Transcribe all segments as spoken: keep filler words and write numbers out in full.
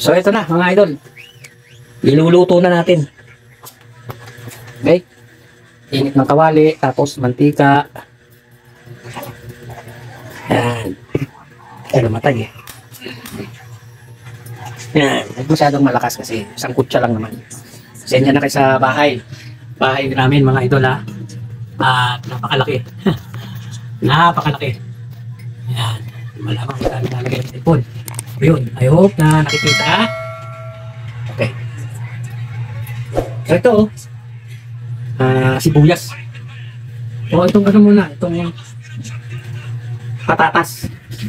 So ito na mga idol. Iluluto na natin. Okay? Init ng kawali, tapos mantika. Yan. Ay, namatay eh. Yan. Huwag masyadong malakas kasi isang kutsa lang naman. Send na kayo sa bahay. Bahay namin mga idol ha. At napakalaki. Napakalaki. Yan. Malamang marami nalagay ng tipon. Yun. I hope na nakikita. Okay. So ito, uh, sibuyas. O itong ano muna, itong patatas.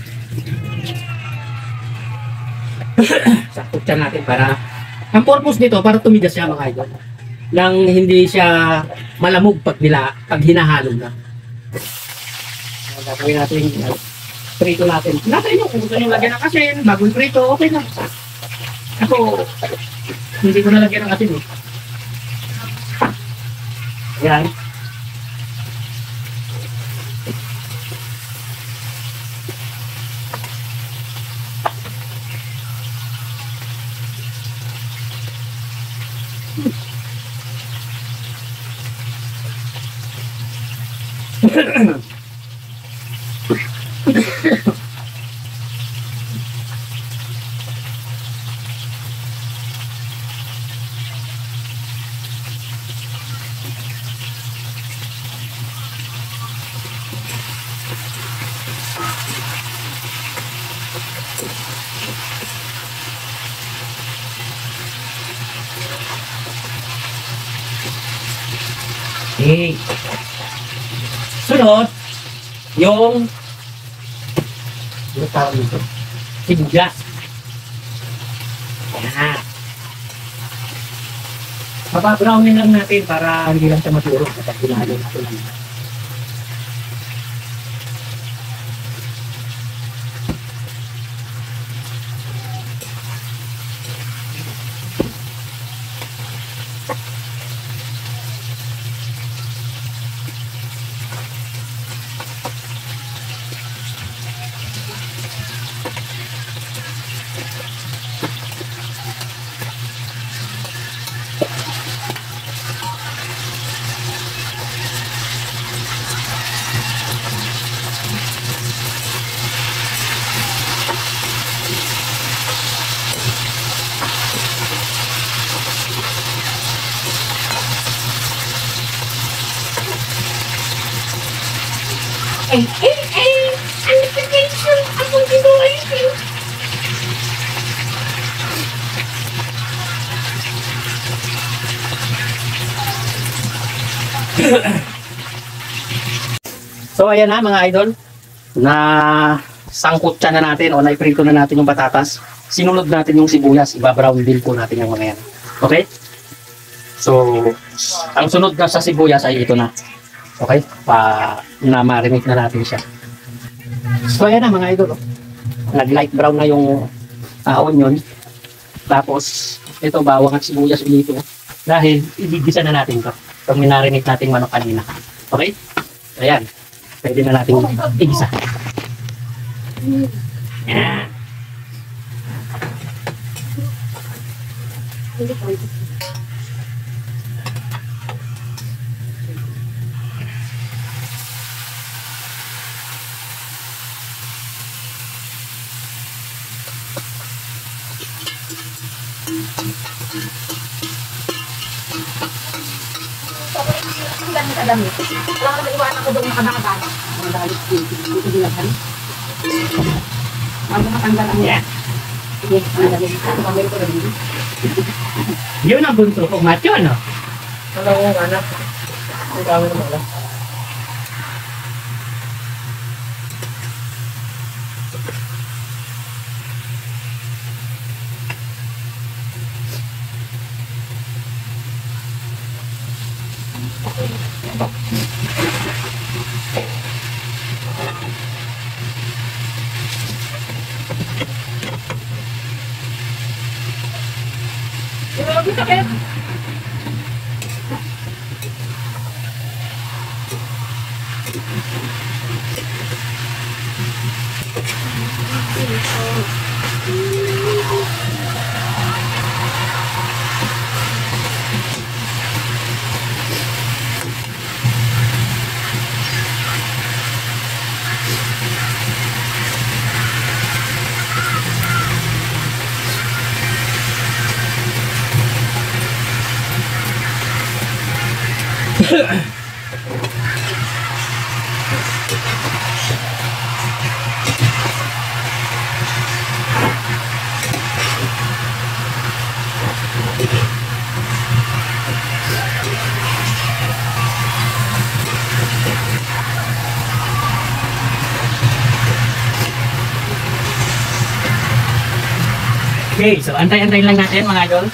Sakot siya natin para, ang purpose nito, para tumigas siya mga idol. Nang hindi siya malamog pag, nila, pag hinahalo na. So, gagawin natin, uh, prito natin. Nasa inyo, kung gusto nyo lagyan ng asin, bago yung prito, okay na. Ako, hindi ko nalagyan ng asin eh. Ayan. Okay. Sunod, yung yung tawag nito, sibuyas. Yan. Mababrownin lang natin para hindi lang siya matulog kapag hinalo natin. Ay, ay, ay! Ang nagpapaysan! Akong ginawa yun! So ayan na mga idol, na sangkot siya na natin o naiprito na natin yung patatas. Sinunod natin yung sibuyas, iba-brown din po natin yung mga yan. Okay? So, ang sunod na sa sibuyas ay ito na. Okay? Pa, na-marinate na natin siya. So ayan na mga idol, oh. Nag-light brown na yung uh, onion. Tapos, ito bawang at sibuyas dito. Dahil, ibigisa na natin to. Itong minarinate natin manok kanina. Okay? Ayan. Pwede na natin igisa. Yan. Ang kadami. Wala ka naman iwanan ko doon nakadakadan. Ang dalit dito. Dito dilahan. Ang matanggal ang yan. Sige, ang dalit. Ang mamay ko rin. Yun ang bunso ko, macho, no? Wala kong anak. Ang dami naman lang. Grabe sakit. Okay, so antay-antayin lang natin mga idol.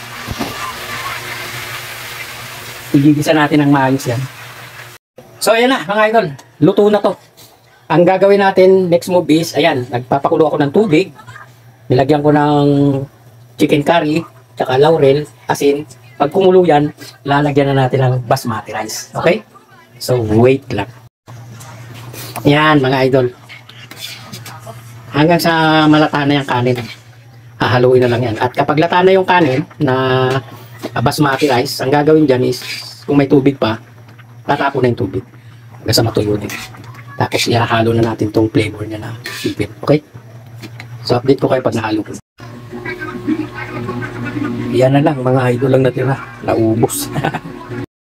Igigisa natin ng maayos yan. So ayan na mga idol, luto na to. Ang gagawin natin next move is, ayan, nagpapakulo ako ng tubig. Nilagyan ko ng chicken curry, tsaka laurel, asin. Pag kumulo yan, lalagyan na natin ng basmati rice. Okay? So wait lang. Yan mga idol. Hanggang sa malata na yung kanin. Hahaluin na lang yan. At kapag lata na yung kanin na basmati rice, ang gagawin dyan is, kung may tubig pa, tatapon na yung tubig. Hanggang sa matuyo din. Tapos ihahalo na natin tong flavor niya na sipin. Okay? So update ko kayo pag nahalo ko. Yan na lang, mga idol lang natira. Naubos.